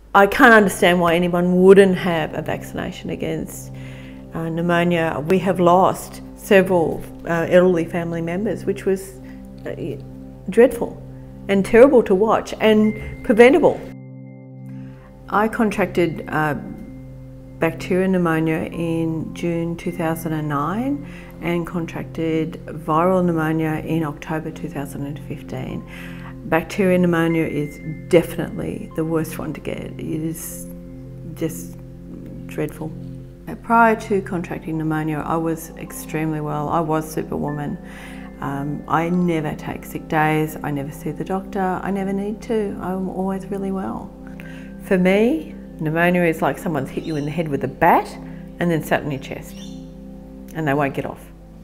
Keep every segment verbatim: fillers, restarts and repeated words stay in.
I can't understand why anyone wouldn't have a vaccination against uh, pneumonia. We have lost several uh, elderly family members, which was uh, dreadful and terrible to watch and preventable. I contracted uh, bacterial pneumonia in June two thousand nine and contracted viral pneumonia in October two thousand fifteen. Bacterial pneumonia is definitely the worst one to get. It is just dreadful. Prior to contracting pneumonia, I was extremely well. I was Superwoman. Um, I never take sick days, I never see the doctor, I never need to. I'm always really well. For me, pneumonia is like someone's hit you in the head with a bat and then sat on your chest, and they won't get off.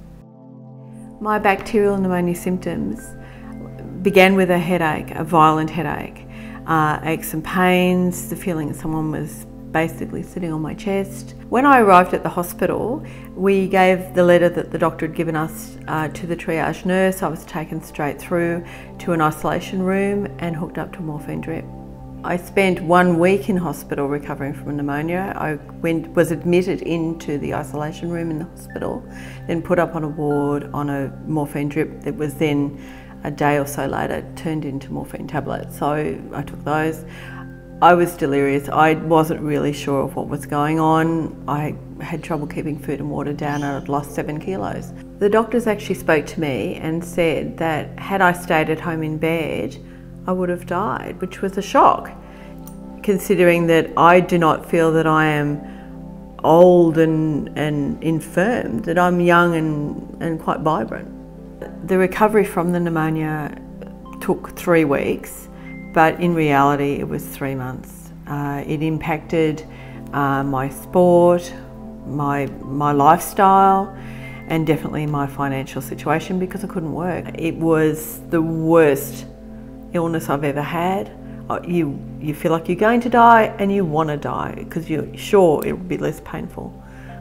My bacterial pneumonia symptoms began with a headache, a violent headache, uh, aches and pains, the feeling that someone was basically sitting on my chest. When I arrived at the hospital, we gave the letter that the doctor had given us uh, to the triage nurse. I was taken straight through to an isolation room and hooked up to a morphine drip. I spent one week in hospital recovering from pneumonia. I went, was admitted into the isolation room in the hospital, then put up on a ward on a morphine drip that was then a day or so later turned into morphine tablets. So I took those. I was delirious. I wasn't really sure of what was going on. I had trouble keeping food and water down and I'd lost seven kilos. The doctors actually spoke to me and said that had I stayed at home in bed, I would have died, which was a shock, considering that I do not feel that I am old and, and infirm, that I'm young and, and quite vibrant. The recovery from the pneumonia took three weeks, but in reality it was three months. Uh, it impacted uh, my sport, my, my lifestyle, and definitely my financial situation because I couldn't work. It was the worst illness I've ever had. You, you feel like you're going to die and you want to die because you're sure it will be less painful.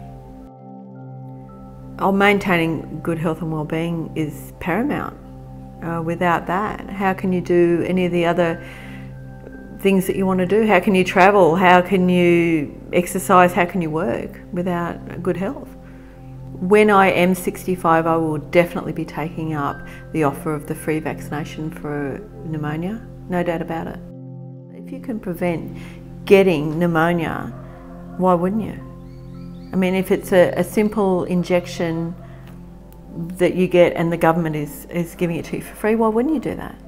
Oh, maintaining good health and well-being is paramount. Uh, without that, how can you do any of the other things that you want to do? How can you travel? How can you exercise? How can you work without good health? When I am sixty-five, I will definitely be taking up the offer of the free vaccination for pneumonia, no doubt about it. If you can prevent getting pneumonia, why wouldn't you? I mean, if it's a, a simple injection that you get and the government is, is giving it to you for free, why wouldn't you do that?